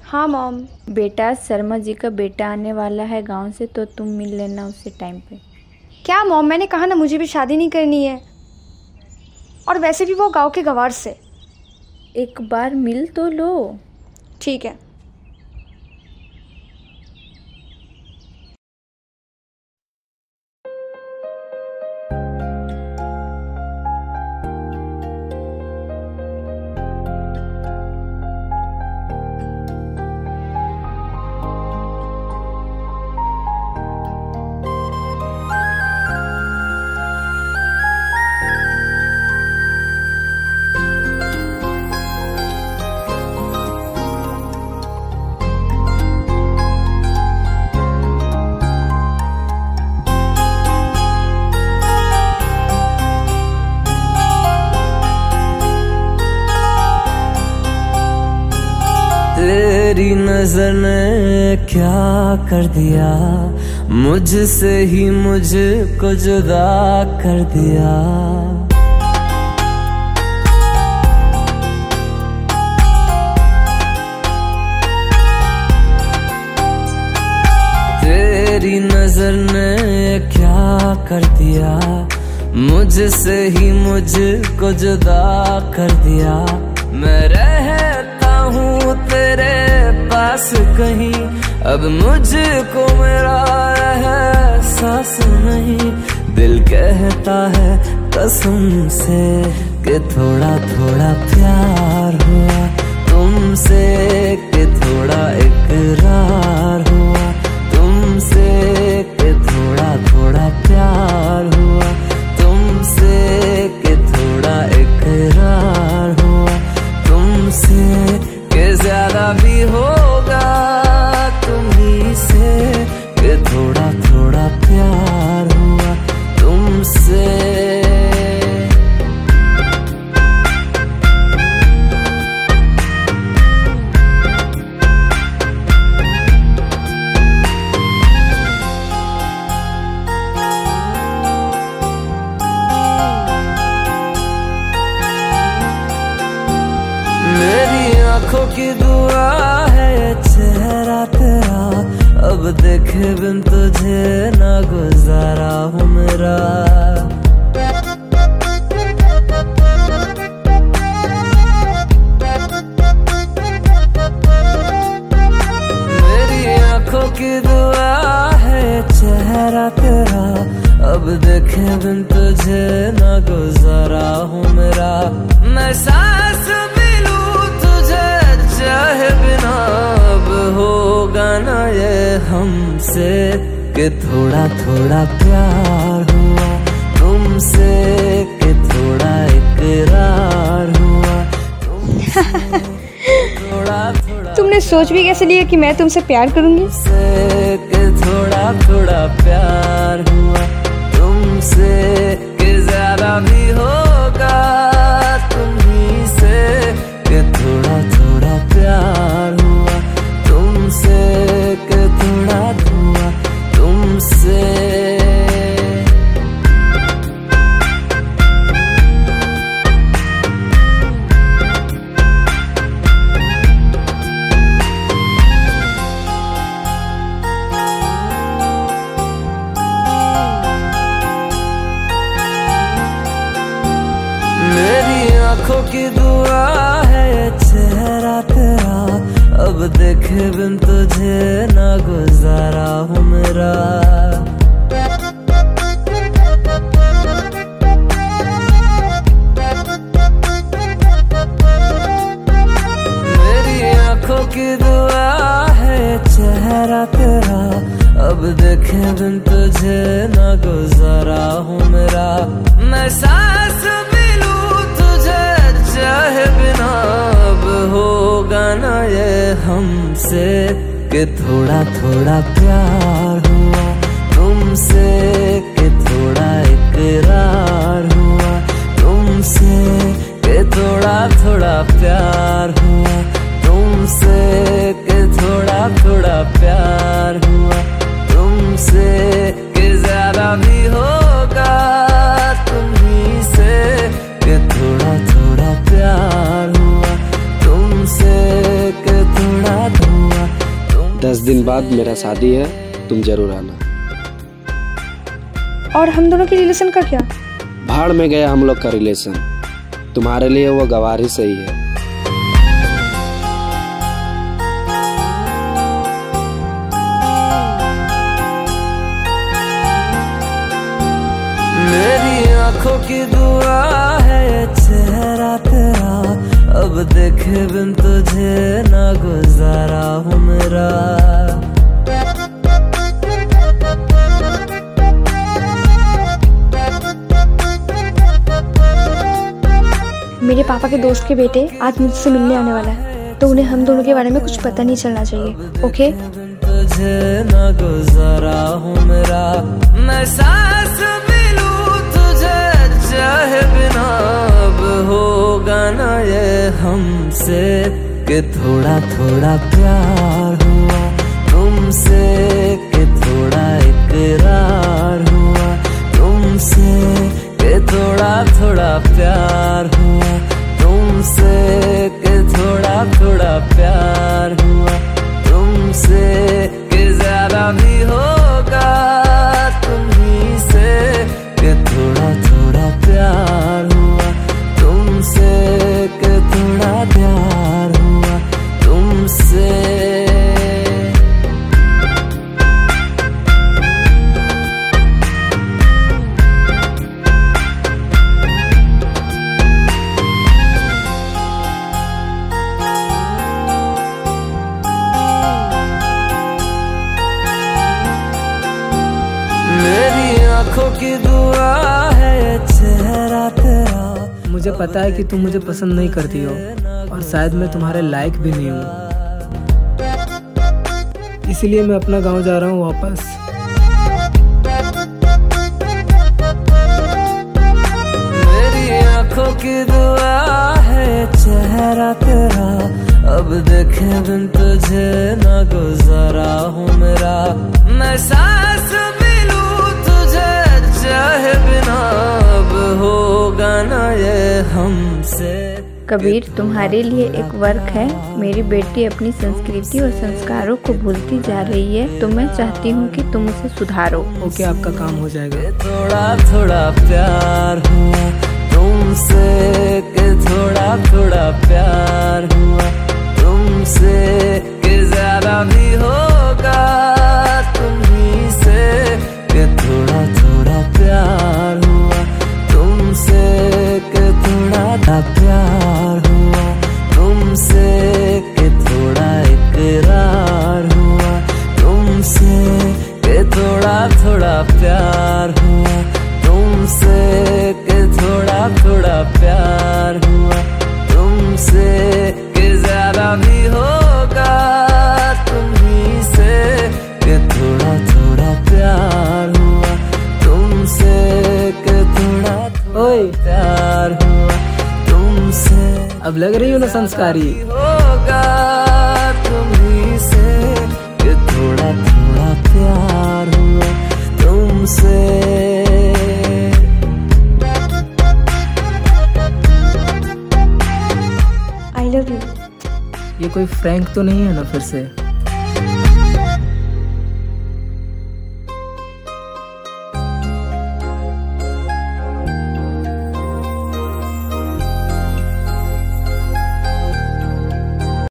हाँ मॉम। बेटा, शर्मा जी का बेटा आने वाला है गांव से, तो तुम मिल लेना उससे टाइम पे। क्या मॉम, मैंने कहा ना मुझे भी शादी नहीं करनी है, और वैसे भी वो गांव के गवार से। एक बार मिल तो लो। ठीक है। तेरी नजर ने क्या कर दिया, मुझसे ही मुझको जुदा कर दिया। तेरी नजर ने क्या कर दिया, मुझसे ही मुझको जुदा कर दिया। मैं रहता हूँ तेरे पास कहीं, अब मुझको मेरा एहसास नहीं। दिल कहता है कसम से कि थोड़ा थोड़ा प्यार हुआ तुमसे, कि थोड़ा इकरार हुआ तुमसे, कि थोड़ा थोड़ा प्यार हुआ तुमसे, कि थोड़ा इकरार हुआ तुमसे, कि ज्यादा भी होगा तुम्ही से, कि थोड़ा थोड़ा प्यार हुआ तुमसे। मेरी आंखों की दुआ है चेहरा तेरा, अब देखे बिन तुझे ना गुजारा हूँ मेरा। मेरी आंखों की दुआ है चेहरा तेरा, अब देखे बिन तुझे ना गुजारा हूँ मेरा। मैं सांस चाहे बिना अब होगा ना ये हमसे, कि थोड़ा थोड़ा प्यार हुआ तुमसे, कि थोड़ा इकरार हुआ तुमसे, थोड़ा थोड़ा। तुमने सोच भी कैसे लिया कि मैं तुमसे प्यार करूंगी? कि थोड़ा थोड़ा प्यार हुआ तुमसे, कि ज्यादा भी होगा तुम्ही से, कि थोड़ा थोड़ा प्यार हुआ तुमसे, कि थोड़ा हुआ तुमसे। मेरी आंखों की दुआ है चेहरा तेरा, अब देखे बिन तुझे ना गुजारा हूँ मेरा। मेरी आंखों की दुआ है चेहरा तेरा, अब देखे बिन तुझे ना गुजारा हूँ मेरा। मैं सांस चाहे बिना अब होगा ना ये हमसे, कि थोड़ा थोड़ा प्यार हुआ तुमसे, कि थोड़ा इकरार हुआ तुमसे, कि थोड़ा थोड़ा प्यार हुआ तुमसे, कि थोड़ा थोड़ा प्यार हुआ तुमसे, कि ज्यादा भी होगा तुम्ही से, कि थोड़ा थोड़ा प्यार हुआ तुमसे, कि थोड़ा दिन बाद मेरा शादी है, तुम जरूर आना। और हम दोनों की रिलेशन का क्या? भाड़ में गया हम लोग का रिलेशन, तुम्हारे लिए वो गवार ही सही है। मेरी आंखों की दुआ है चेहरा तेरा, अब देखे बिन तुझे ना गुजारा हूँ मेरा। मेरे पापा के दोस्त के बेटे आज मुझसे मिलने आने वाला है, तो उन्हें हम दोनों के बारे में कुछ पता नहीं चलना चाहिए। ओके? तुझे ना गुजारा हूँ मेरा, मैं सांस मिलूं तुझे चाहे बिना। अब होगा ना ये हमसे कि थोड़ा थोड़ा प्यार हुआ तुमसे, कि थोड़ा इकरार हुआ तुमसे, कि थोड़ा थोड़ा प्यार हुआ तुमसे, कि थोड़ा थोड़ा प्यार हुआ तुमसे, कि ज्यादा भी होगा तुम्हीं से, कि थोड़ा थोड़ा प्यार हुआ तुमसे, कि थोड़ा प्यार हुआ तुमसे। आंखों की दुआ है चेहरा तेरा। मुझे पता है कि तुम मुझे पसंद नहीं करती हो और शायद मैं तुम्हारे लायक भी नहीं हूँ, इसीलिए मैं अपना गांव जा रहा हूँ वापस। मेरी आंखों की दुआ है चेहरा तेरा, अब देखे बिन तुझे ना गुजारा हूँ मेरा। मैं सांस चाहे बिना, अब होगा ना ये हमसे। कबीर, तुम्हारे लिए एक वर्क है। मेरी बेटी अपनी संस्कृति और संस्कारों को भूलती जा रही है, तो मैं चाहती हूँ कि तुम उसे सुधारो। ओके, आपका काम हो जाएगा। थोड़ा थोड़ा प्यार हुआ तुमसे, कि थोड़ा थोड़ा प्यार हुआ तुमसे, कि ज्यादा भी होगा तुम्हीं से, कि थोड़ा थोड़ा प्यार हुआ तुमसे, कि थोड़ा सा प्यार हुआ तुमसे, कि थोड़ा इकरार हुआ तुमसे, कि थोड़ा थोड़ा प्यार हुआ तुमसे, कि थोड़ा थोड़ा प्यार हुआ तुमसे, कि ज्यादा भी होगा तुम्हीं से, कि थोड़ा थोड़ा प्यार हुआ तुमसे, कि थोड़ा प्यार हुआ तुमसे। अब लग रही हो ना संस्कारी। होगा तुम्हीं से, कि थोड़ा थोड़ा प्यार हुआ तुमसे। I love you. ये कोई फ्रैंक तो नहीं है ना फिर से?